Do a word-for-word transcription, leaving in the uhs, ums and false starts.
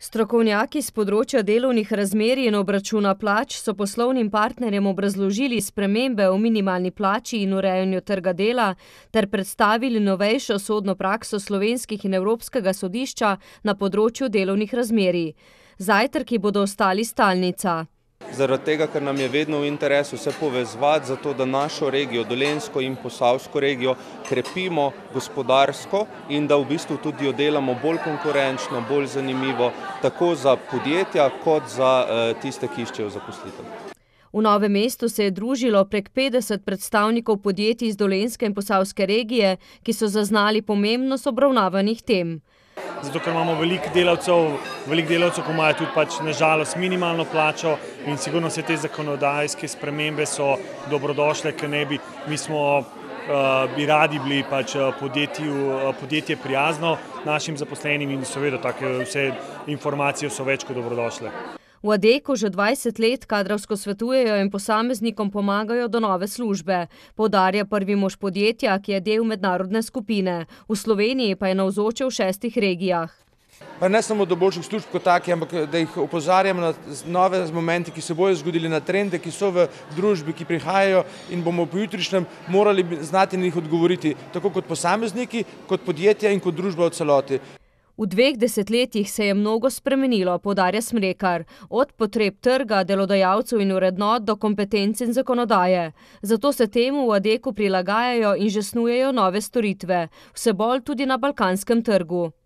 Strokovnjaki z področja delovnih razmerij in obračuna plač so poslovnim partnerjem obrazložili spremembe v minimalni plači in urejanju trga dela ter predstavili novejšo sodno prakso slovenskih in Evropskega sodišča na področju delovnih razmerij. Zajtrki bodo ostali stalnica. Zaradi tega, ker nam je vedno v interesu se povezovati, zato da našo regijo, Dolenjsko in Posavsko regijo, krepimo gospodarsko in da v bistvu tudi jo delamo bolj konkurenčno, bolj zanimivo, tako za podjetja kot za eh, tiste, ki iščejo zaposlitev. V Novem mestu se je družilo prek petdeset predstavnikov podjetij iz Dolenjske in Posavske regije, ki so zaznali pomembnost obravnavanih tem. Zato, ker imamo veliko delavcev, veliko delavcev, ki imajo tudi pač na žalost minimalno plačo in sigurno se te zakonodajske spremembe so dobrodošle, ker ne bi, mi smo, uh, bi radi bili pač podjetju, podjetje prijazno našim zaposlenim in seveda take vse informacije so več kot dobrodošle. V Adeku že dvajset let kadrovsko svetujejo in posameznikom pomagajo do nove službe, poudarja prvi mož podjetja, ki je del mednarodne skupine. V Sloveniji pa je navzočil v šestih regijah. Pa ne samo do boljših služb kot take, ampak da jih opozarjamo na nove momente, ki se bojo zgodili, na trende, ki so v družbi, ki prihajajo in bomo po jutrišnjem morali znati na njih odgovoriti, tako kot posamezniki, kot podjetja in kot družba v celoti. V dveh desetletjih se je mnogo spremenilo, poudarja Smrekar, od potreb trga, delodajalcev in vrednot do kompetenc in zakonodaje. Zato se temu v Adeku prilagajajo in že snujejo nove storitve, vse bolj tudi na balkanskem trgu.